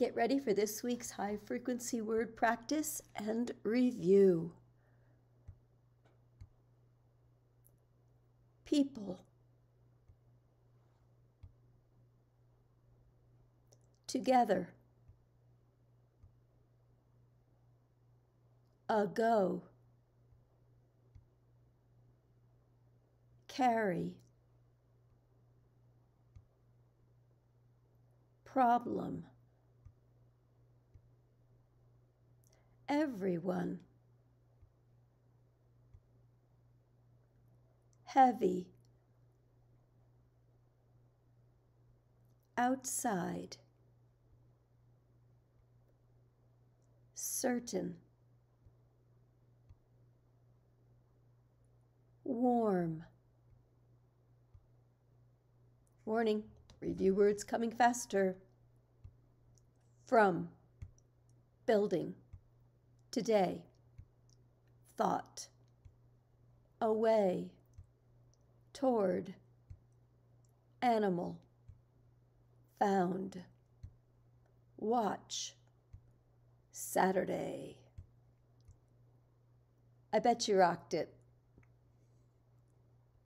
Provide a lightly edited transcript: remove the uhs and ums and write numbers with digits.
Get ready for this week's high frequency word practice and review. People. Together. Ago. Carry. Problem. Everyone. Heavy. Outside. Certain. Warm. Warning, review words coming faster. From. Building. Today. Thought. Away. Toward. Animal. Found. Watch. Saturday. I bet you rocked it.